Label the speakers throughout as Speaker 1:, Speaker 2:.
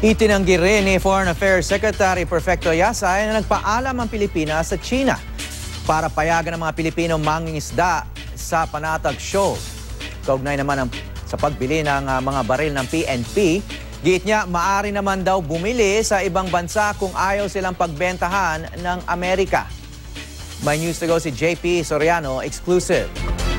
Speaker 1: Itinanggi rin ni Foreign Affairs Secretary Perfecto Yasay na nagpaalam ang Pilipinas sa China para payagan ang mga Pilipinong mangingisda sa Panatag Shoal. Kaugnay naman sa pagbili ng mga baril ng PNP, giit niya maaari naman daw bumili sa ibang bansa kung ayaw silang pagbentahan ng Amerika. May news to go si JP Soriano, exclusive.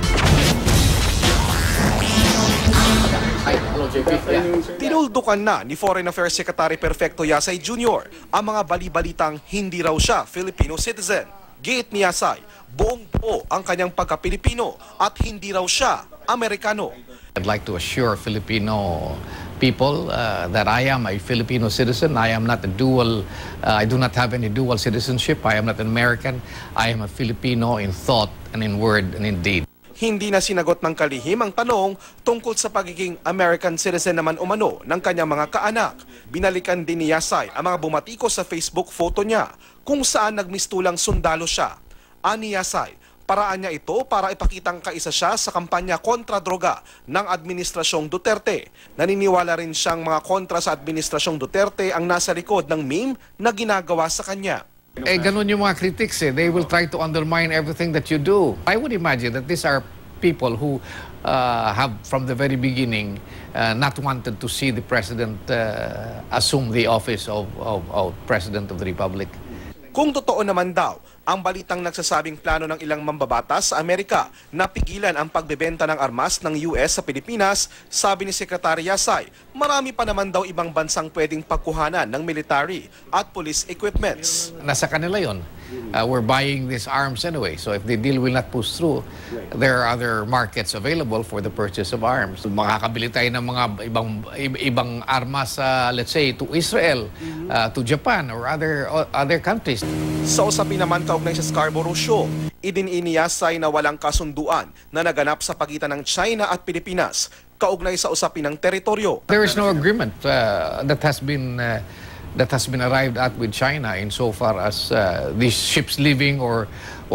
Speaker 2: Tinuldukan na ni Foreign Affairs Secretary Perfecto Yasay Jr. ang mga bali-balitang hindi raw siya Filipino citizen. Giit ni Yasay, buong-buo ang kanyang pagka-Pilipino at hindi raw siya Amerikano.
Speaker 3: I'd like to assure Filipino people that I am a Filipino citizen. I am not a dual, I do not have any dual citizenship. I am not an American. I am a Filipino in thought and in word and in deed.
Speaker 2: Hindi na sinagot ng kalihim ang tanong tungkol sa pagiging American citizen naman umano ng kanyang mga kaanak. Binalikan din ni Yasay ang mga bumatikos sa Facebook photo niya kung saan nagmistulang sundalo siya. Ani Yasay, paraan niya ito para ipakitang kaisa siya sa kampanya kontra droga ng Administrasyong Duterte. Naniniwala rin siyang mga kontra sa Administrasyong Duterte ang nasa likod ng meme na ginagawa sa kanya.
Speaker 3: Ganun yung mga critics eh. They will try to undermine everything that you do. I would imagine that these are people who have from the very beginning not wanted to see the president assume the office of President of the Republic.
Speaker 2: Kung totoo naman daw, ang balitang nagsasabing plano ng ilang mambabatas sa Amerika na pigilan ang pagbebenta ng armas ng US sa Pilipinas, sabi ni Secretary Yasay, marami pa naman daw ibang bansang pwedeng pagkuhanan ng military at police equipments.
Speaker 3: Nasa kanila yon. We're buying these arms anyway. So if the deal will not push through, there are other markets available for the purchase of arms. Makakabili tayo ng mga ibang armas, let's say, to Israel, to Japan, or other countries.
Speaker 2: Sa usapin naman kaugnay sa Scarborough Shoal, idininiasay na walang kasunduan na naganap sa pagitan ng China at Pilipinas kaugnay sa usapin ng teritoryo.
Speaker 3: There is no agreement that has been arrived at with China insofar as these ships leaving or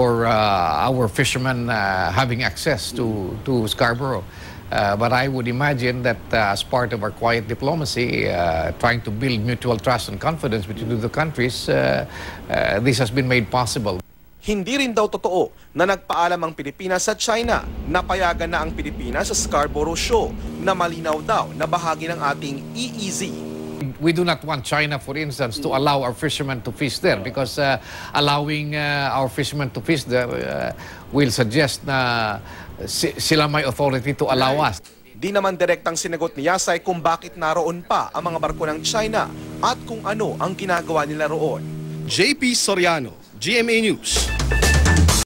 Speaker 3: our fishermen having access to Scarborough. But I would imagine that as part of our quiet diplomacy, trying to build mutual trust and confidence between the two countries, this has been made possible.
Speaker 2: Hindi rin daw totoo na nagpaalam ang Pilipinas sa China na payagan na ang Pilipinas sa Scarborough Shoal na malinaw daw na bahagi ng ating EEZ.
Speaker 3: We do not want China, for instance, to allow our fishermen to fish there because allowing our fishermen to fish there will suggest na sila may authority to allow us.
Speaker 2: Di naman direktang sinagot ni Yasay kung bakit naroon pa ang mga barko ng China at kung ano ang ginagawa nila roon. JP Soriano, GMA News.